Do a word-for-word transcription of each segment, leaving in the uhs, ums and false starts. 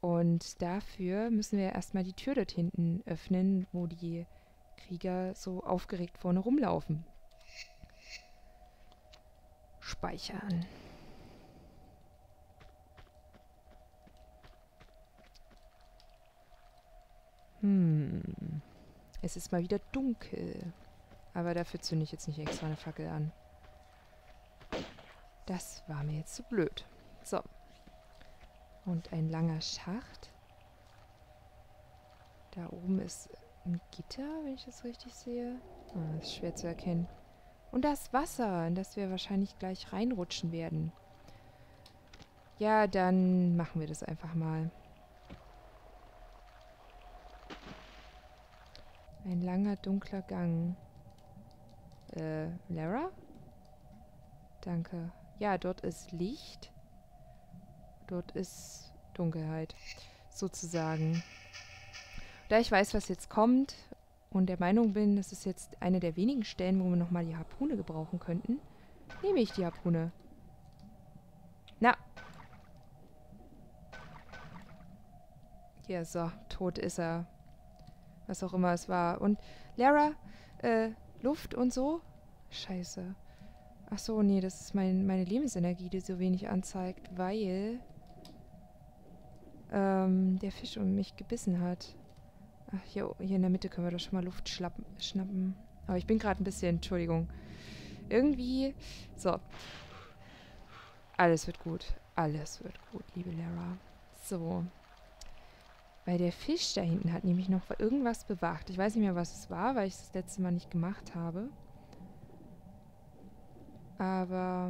Und dafür müssen wir erstmal die Tür dort hinten öffnen, wo die Krieger so aufgeregt vorne rumlaufen. Speichern. Hm. Es ist mal wieder dunkel. Aber dafür zünde ich jetzt nicht extra eine Fackel an. Das war mir jetzt zu blöd. So. Und ein langer Schacht. Da oben ist ein Gitter, wenn ich das richtig sehe. Ah, das ist schwer zu erkennen. Und das Wasser, in das wir wahrscheinlich gleich reinrutschen werden. Ja, dann machen wir das einfach mal. Ein langer, dunkler Gang. Äh, Lara? Danke. Ja, dort ist Licht. Dort ist Dunkelheit, sozusagen. Da ich weiß, was jetzt kommt und der Meinung bin, das ist jetzt eine der wenigen Stellen, wo wir nochmal die Harpune gebrauchen könnten, nehme ich die Harpune. Na. Ja, so, tot ist er. Was auch immer es war. Und Lara, äh, Luft und so? Scheiße. Ach so, nee, das ist mein, meine Lebensenergie, die so wenig anzeigt, weil ähm, der Fisch um mich gebissen hat. Ach, hier, hier in der Mitte können wir doch schon mal Luft schlappen, schnappen. Aber ich bin gerade ein bisschen, Entschuldigung. Irgendwie, so. Alles wird gut. Alles wird gut, liebe Lara. So. Weil der Fisch da hinten hat nämlich noch irgendwas bewacht. Ich weiß nicht mehr, was es war, weil ich es das letzte Mal nicht gemacht habe. Aber...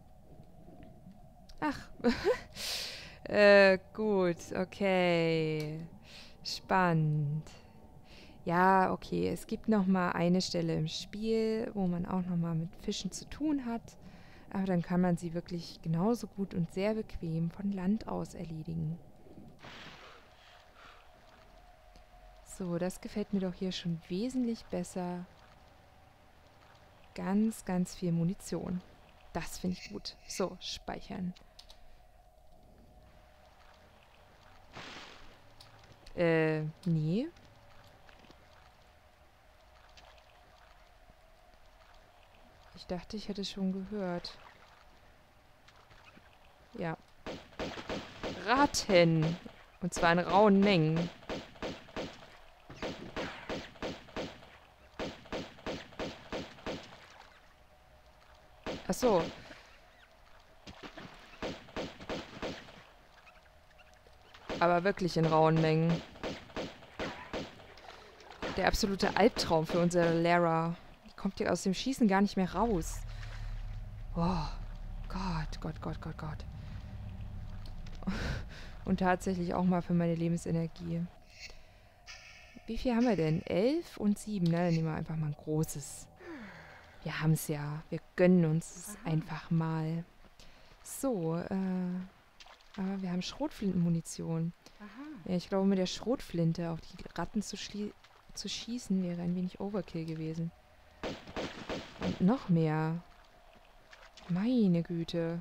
Ach. äh, gut, okay. Spannend. Ja, okay, es gibt noch mal eine Stelle im Spiel, wo man auch noch mal mit Fischen zu tun hat. Aber dann kann man sie wirklich genauso gut und sehr bequem von Land aus erledigen. So, das gefällt mir doch hier schon wesentlich besser. Ganz, ganz viel Munition. Das finde ich gut. So, speichern. Äh, nee. Ich dachte, ich hätte es schon gehört. Ja. Ratten. Und zwar in rauen Mengen. Ach so. Aber wirklich in rauen Mengen. Der absolute Albtraum für unsere Lara. Die kommt ja aus dem Schießen gar nicht mehr raus. Oh, Gott, Gott, Gott, Gott, Gott. Und tatsächlich auch mal für meine Lebensenergie. Wie viel haben wir denn? Elf und sieben. Na, dann nehmen wir einfach mal ein großes. Wir haben es ja. Wir gönnen uns es einfach mal. So, äh... aber wir haben Schrotflintenmunition. Ja, ich glaube, mit der Schrotflinte auf die Ratten zu, zu schießen, wäre ein wenig Overkill gewesen. Und noch mehr. Meine Güte.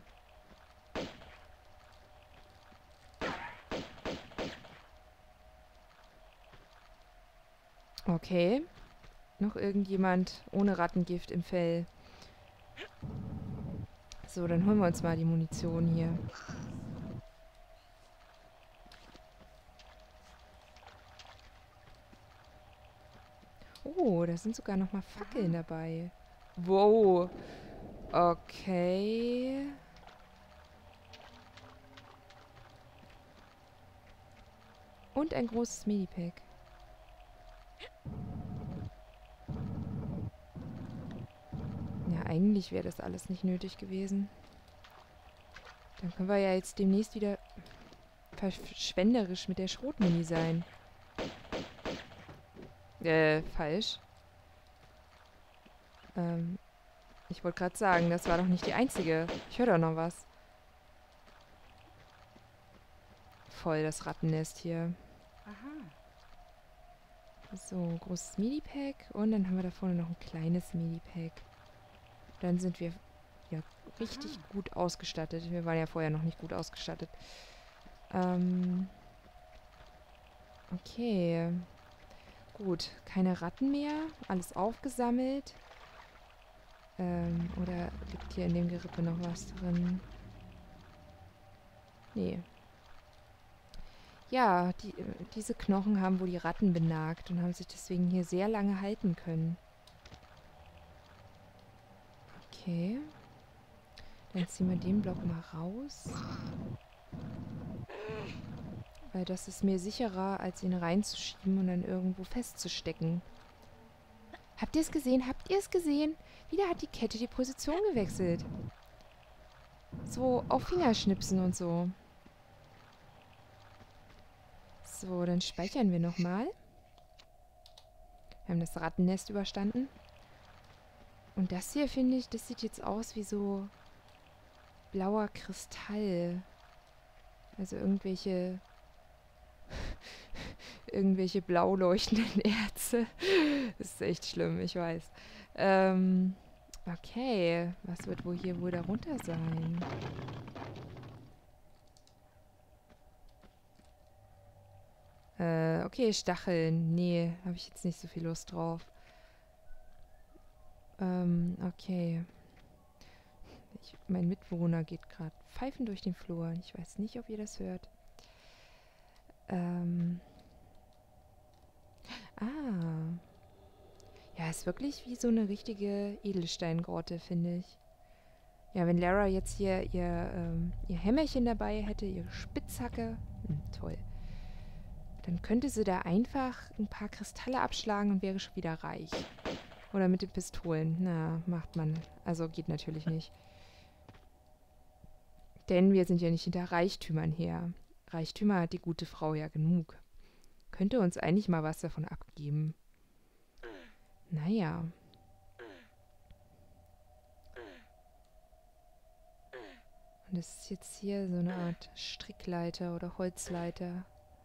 Okay. Noch irgendjemand ohne Rattengift im Fell. So, dann holen wir uns mal die Munition hier. Oh, da sind sogar noch mal Fackeln dabei. Wow. Okay. Und ein großes Medipack. Ja, eigentlich wäre das alles nicht nötig gewesen. Dann können wir ja jetzt demnächst wieder verschwenderisch mit der Schrotmuni sein. Äh, falsch. Ähm, ich wollte gerade sagen, das war doch nicht die einzige. Ich höre doch noch was. Voll das Rattennest hier. Aha. So, großes Medipack. Und dann haben wir da vorne noch ein kleines Medipack. Dann sind wir ja richtig Aha. gut ausgestattet. Wir waren ja vorher noch nicht gut ausgestattet. Ähm, Okay. Gut, keine Ratten mehr. Alles aufgesammelt. Ähm, oder liegt hier in dem Gerippe noch was drin? Nee. Ja, die, äh, diese Knochen haben wohl die Ratten benagt und haben sich deswegen hier sehr lange halten können. Okay. Dann ziehen wir den Block mal raus. Weil das ist mir sicherer, als ihn reinzuschieben und dann irgendwo festzustecken. Habt ihr es gesehen? Habt ihr es gesehen? Wieder hat die Kette die Position gewechselt. So auf Fingerschnipsen und so. So, dann speichern wir nochmal. Wir haben das Rattennest überstanden. Und das hier, finde ich, das sieht jetzt aus wie so blauer Kristall. Also irgendwelche irgendwelche blau leuchtenden Erze. Das ist echt schlimm, ich weiß. Ähm, okay. Was wird wohl hier wohl darunter sein? Äh, okay, Stacheln. Nee, habe ich jetzt nicht so viel Lust drauf. Ähm, okay. Ich, mein Mitbewohner geht gerade pfeifend durch den Flur. Ich weiß nicht, ob ihr das hört. Ähm. Ah. Ja, ist wirklich wie so eine richtige Edelsteingrotte, finde ich. Ja, wenn Lara jetzt hier ihr, ähm, ihr Hämmerchen dabei hätte, ihre Spitzhacke. Hm, toll. Dann könnte sie da einfach ein paar Kristalle abschlagen und wäre schon wieder reich. Oder mit den Pistolen. Na, macht man. Also geht natürlich nicht. Denn wir sind ja nicht hinter Reichtümern her. Reichtümer hat die gute Frau ja genug. Könnte uns eigentlich mal was davon abgeben. Naja. Und das ist jetzt hier so eine Art Strickleiter oder Holzleiter.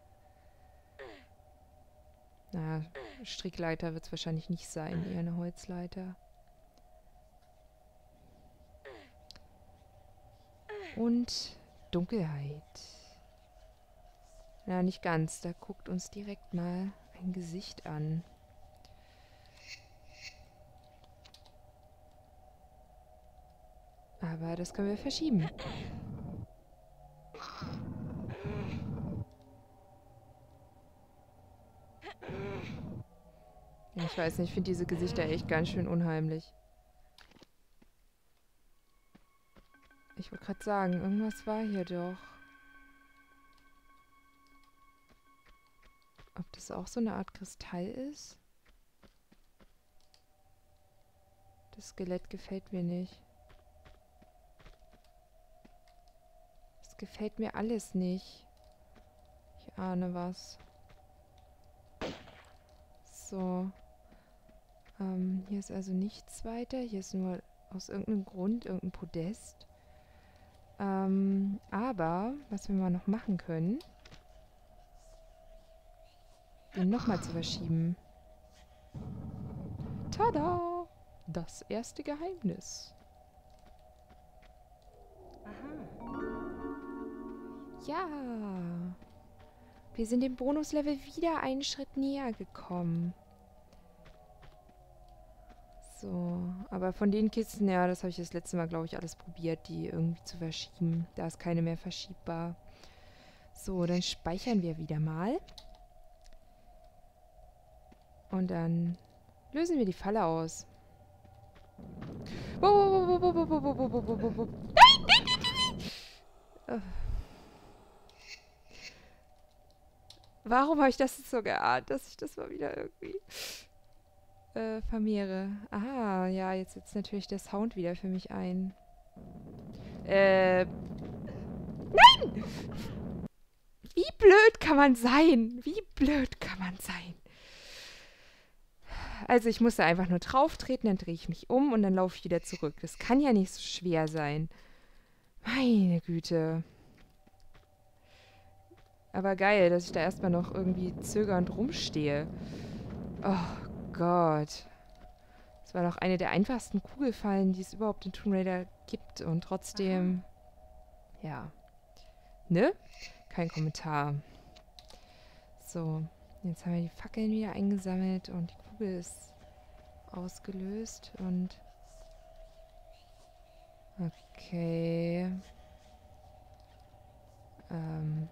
Na, Strickleiter wird es wahrscheinlich nicht sein, eher eine Holzleiter. Und Dunkelheit. Na, nicht ganz. Da guckt uns direkt mal ein Gesicht an. Aber das können wir verschieben. Ja, ich weiß nicht, ich finde diese Gesichter echt ganz schön unheimlich. Ich wollte gerade sagen, irgendwas war hier doch. Ob das auch so eine Art Kristall ist? Das Skelett gefällt mir nicht. Das gefällt mir alles nicht. Ich ahne was. So. Ähm, hier ist also nichts weiter. Hier ist nur aus irgendeinem Grund irgendein Podest. Ähm, aber, was wir mal noch machen können, den nochmal zu verschieben. Tada! Das erste Geheimnis. Aha. Ja. Wir sind dem Bonuslevel wieder einen Schritt näher gekommen. So, aber von den Kisten, ja, das habe ich das letzte Mal, glaube ich, alles probiert, die irgendwie zu verschieben. Da ist keine mehr verschiebbar. So, dann speichern wir wieder mal. Und dann lösen wir die Falle aus. Nein, nein, nein, nein, nein! Warum habe ich das jetzt so geahnt, dass ich das mal wieder irgendwie äh, vermehre? Aha, ja, jetzt setzt natürlich der Sound wieder für mich ein. Äh. Nein! Wie blöd kann man sein? Wie blöd kann man sein? Also ich muss da einfach nur drauf treten, dann drehe ich mich um und dann laufe ich wieder zurück. Das kann ja nicht so schwer sein. Meine Güte. Aber geil, dass ich da erstmal noch irgendwie zögernd rumstehe. Oh Gott. Das war doch eine der einfachsten Kugelfallen, die es überhaupt in Tomb Raider gibt. Und trotzdem... Aha. Ja. Ne? Kein Kommentar. So. Jetzt haben wir die Fackeln wieder eingesammelt und die Kugel ist ausgelöst und... Okay. Ähm...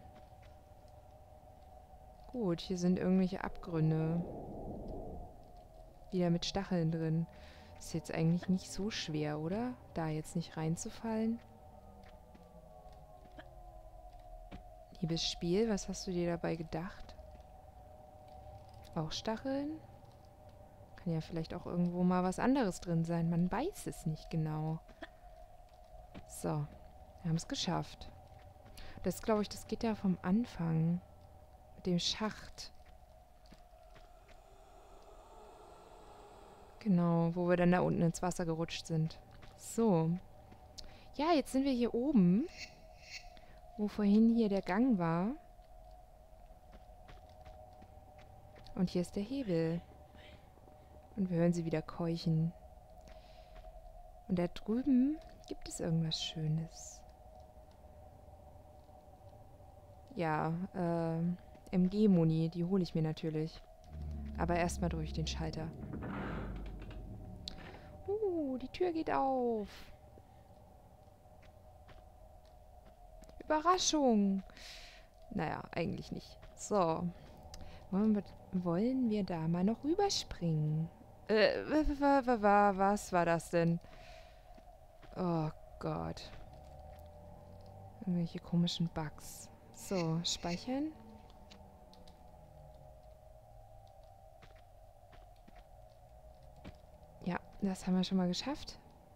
Gut, hier sind irgendwelche Abgründe. Wieder mit Stacheln drin. Ist jetzt eigentlich nicht so schwer, oder? Da jetzt nicht reinzufallen. Liebes Spiel, was hast du dir dabei gedacht? Auch Stacheln? Kann ja vielleicht auch irgendwo mal was anderes drin sein. Man weiß es nicht genau. So, wir haben es geschafft. Das glaube ich, das geht ja vom Anfang. Mit dem Schacht. Genau, wo wir dann da unten ins Wasser gerutscht sind. So. Ja, jetzt sind wir hier oben. Wo vorhin hier der Gang war. Und hier ist der Hebel. Und wir hören sie wieder keuchen. Und da drüben gibt es irgendwas Schönes. Ja, äh, M G-Muni, die hole ich mir natürlich. Aber erstmal durch den Schalter. Uh, die Tür geht auf. Überraschung. Naja, eigentlich nicht. So. Wollen wir, wollen wir da mal noch rüberspringen? Äh, was war das denn? Oh Gott. Irgendwelche komischen Bugs. So, speichern. Ja, das haben wir schon mal geschafft.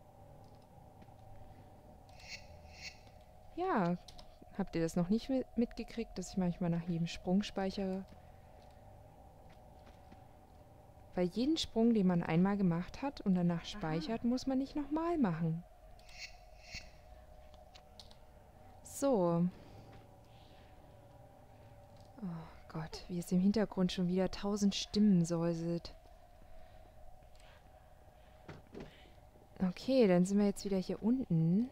Ja, habt ihr das noch nicht mitgekriegt, dass ich manchmal nach jedem Sprung speichere? Weil jeden Sprung, den man einmal gemacht hat und danach speichert, Aha. muss man nicht nochmal machen. So. Oh Gott, wie es im Hintergrund schon wieder tausend Stimmen säuselt. Okay, dann sind wir jetzt wieder hier unten.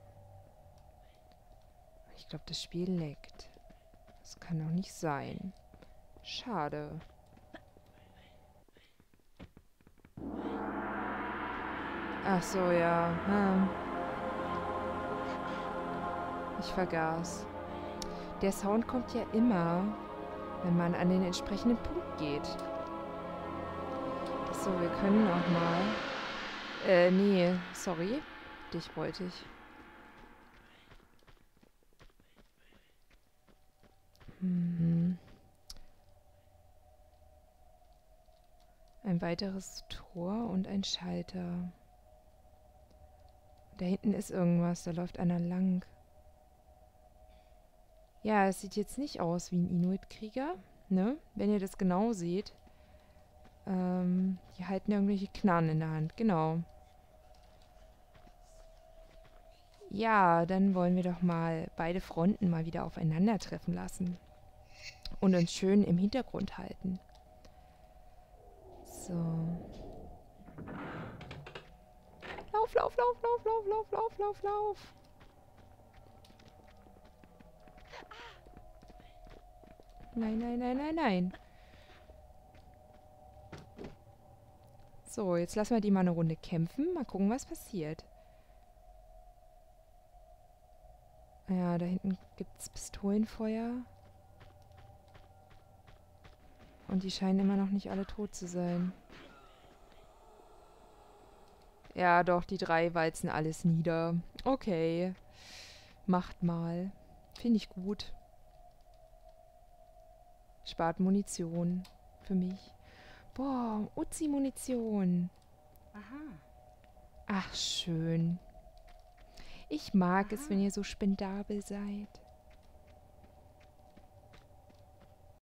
Ich glaube, das Spiel leckt. Das kann doch nicht sein. Schade. Ach so, ja. Hm. Ich vergaß. Der Sound kommt ja immer, wenn man an den entsprechenden Punkt geht. So, wir können auch mal... Äh, nee, sorry. Dich wollte ich. Mhm. Ein weiteres Tor und ein Schalter. Da hinten ist irgendwas, da läuft einer lang. Ja, es sieht jetzt nicht aus wie ein Inuit-Krieger, ne? Wenn ihr das genau seht. Ähm, die halten irgendwelche Knarren in der Hand, genau. Ja, dann wollen wir doch mal beide Fronten mal wieder aufeinandertreffen lassen. Und uns schön im Hintergrund halten. So. Lauf, lauf, lauf, lauf, lauf, lauf, lauf, lauf, lauf. Nein, nein, nein, nein, nein. So, jetzt lassen wir die mal eine Runde kämpfen. Mal gucken, was passiert. Ja, da hinten gibt es Pistolenfeuer. Und die scheinen immer noch nicht alle tot zu sein. Ja, doch, die drei walzen alles nieder. Okay. Macht mal. Finde ich gut. Spart Munition. Für mich. Boah, Uzi-Munition. Aha. Ach, schön. Ich mag Aha. es, wenn ihr so spendabel seid.